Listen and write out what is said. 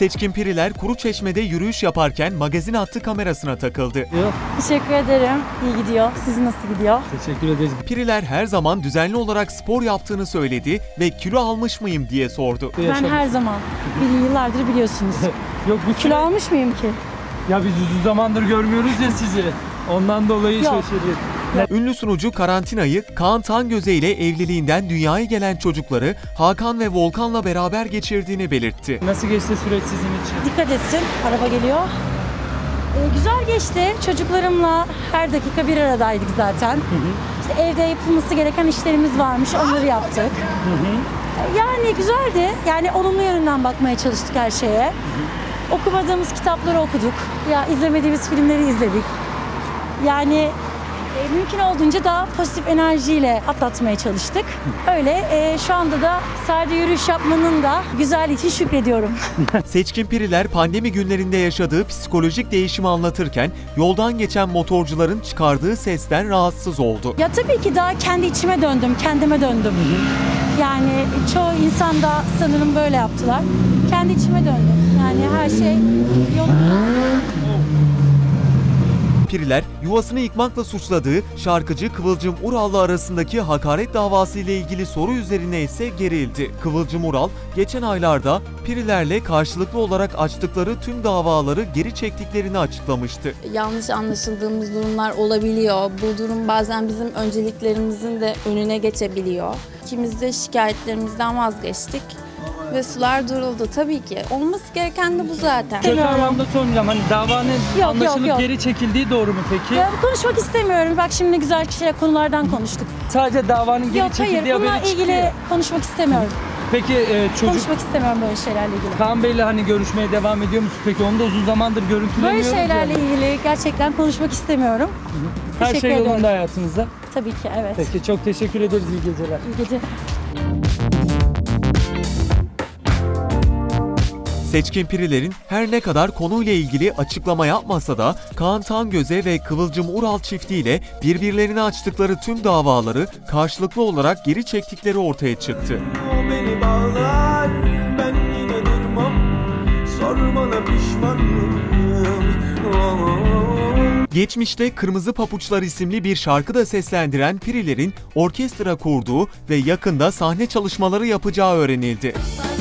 Seçkin Piriler Kuruçeşme'de yürüyüş yaparken magazin hattı kamerasına takıldı. Teşekkür ederim. İyi gidiyor. Sizin nasıl gidiyor? Teşekkür ederiz. Piriler her zaman düzenli olarak spor yaptığını söyledi ve kilo almış mıyım diye sordu. Ben her zaman, yıllardır biliyorsunuz. Yok bu Kilo almış mıyım ki? Ya biz uzun zamandır görmüyoruz ya sizi. Ondan dolayı şaşırdık. Ünlü sunucu karantinayı Kaan Tangöze ile evliliğinden dünyaya gelen çocukları Hakan ve Volkan'la beraber geçirdiğini belirtti. Nasıl geçti süreç sizin için? Dikkat etsin, araba geliyor. Güzel geçti. Çocuklarımla her dakika bir aradaydık zaten. İşte evde yapılması gereken işlerimiz varmış, onları yaptık. Yani güzeldi. Yani olumlu yönünden bakmaya çalıştık her şeye. Okumadığımız kitapları okuduk. Ya izlemediğimiz filmleri izledik. Yani mümkün olduğunca daha pozitif enerjiyle atlatmaya çalıştık. Öyle şu anda da sadece yürüyüş yapmanın da güzel için şükrediyorum. Seçkin Piriler pandemi günlerinde yaşadığı psikolojik değişimi anlatırken yoldan geçen motorcuların çıkardığı sesten rahatsız oldu. Ya tabii ki daha kendi içime döndüm, kendime döndüm. Yani çoğu insan da sanırım böyle yaptılar. Kendi içime döndüm. Yani her şey yolunda. Piriler, yuvasını yıkmakla suçladığı şarkıcı Kıvılcım Ural'la arasındaki hakaret davası ile ilgili soru üzerine ise gerildi. Kıvılcım Ural, geçen aylarda Pirilerle karşılıklı olarak açtıkları tüm davaları geri çektiklerini açıklamıştı. Yanlış anlaşıldığımız durumlar olabiliyor. Bu durum bazen bizim önceliklerimizin de önüne geçebiliyor. İkimiz de şikayetlerimizden vazgeçtik. Ve sular duruldu tabii ki. Olması gereken de bu zaten. Kötü anlamda sormayacağım. Hani davanın anlaşılıp yok. geri çekildiği doğru mu peki? Ya, konuşmak istemiyorum. Bak şimdi güzel konulardan konuştuk. Sadece davanın geri çekildiği hayır, bununla haberi ilgili çıkıyor. konuşmak istemiyorum. Peki Konuşmak istemiyorum böyle şeylerle ilgili. Kaan Bey'le hani görüşmeye devam ediyor musunuz? Peki onu da uzun zamandır görüntülemiyoruz. Böyle şeylerle ilgili gerçekten konuşmak istemiyorum. Her Teşekkür şey yolunda ederim. hayatınızda. Tabii ki, evet. Peki çok teşekkür ederiz. İyi geceler. İyi geceler. Seçkin Piriler'in her ne kadar konuyla ilgili açıklama yapmasa da Kaan Tangöze ve Kıvılcım Ural çiftiyle birbirlerine açtıkları tüm davaları karşılıklı olarak geri çektikleri ortaya çıktı. O beni bağlar, ben yine durmam, sor bana pişmanım. Geçmişte Kırmızı Papuçlar isimli bir şarkı da seslendiren Piriler'in orkestra kurduğu ve yakında sahne çalışmaları yapacağı öğrenildi.